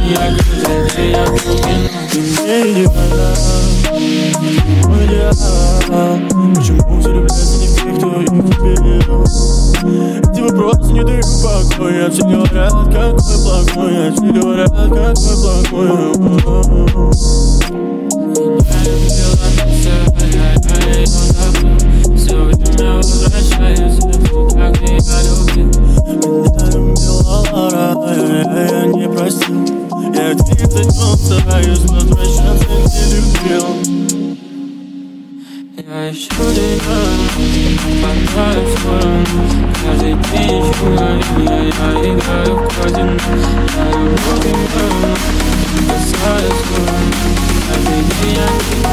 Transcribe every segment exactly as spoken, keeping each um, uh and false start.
я каждый день я думаю. Ты мне идеальна, мой идеал. Почему все влюбляются не в тех, кто их любил? Эти вопросы не дают покоя. Все говорят, какой плохой я, все говорят, какой плохой я. Я любила тебя, я ее забыл. Все время возвращаюсь туда, где я любил. Меня любила Лара, я не простил. Я где-то днем стараюсь возвращаться, где любил. Я ищу тебя, хватаю в сторону. Каждый день ищу я, я играю в казино. Я люблю тебя, касаюсь сторону. Каждый день я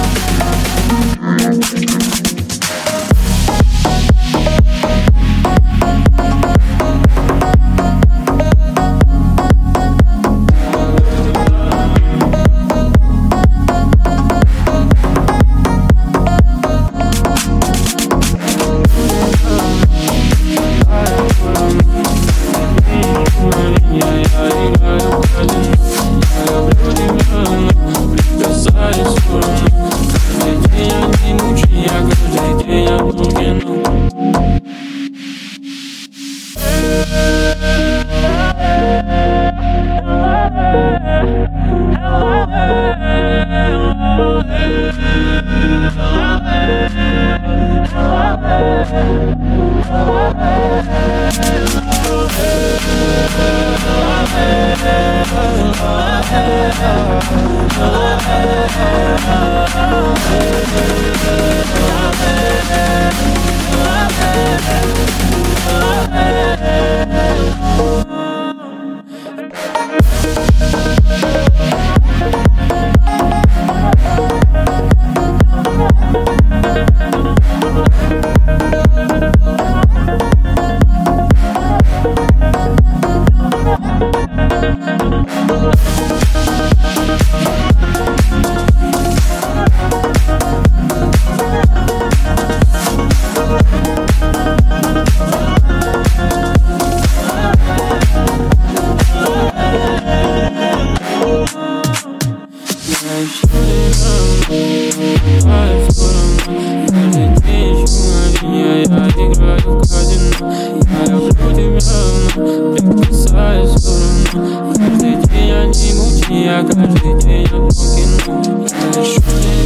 я каждый день я покину. Я ищу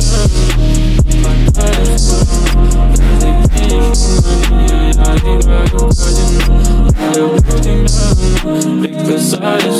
тебя, хватаю в сторону. Каждый день ищу я, я играю в казино. Я люблю тебя, прикасаюсь.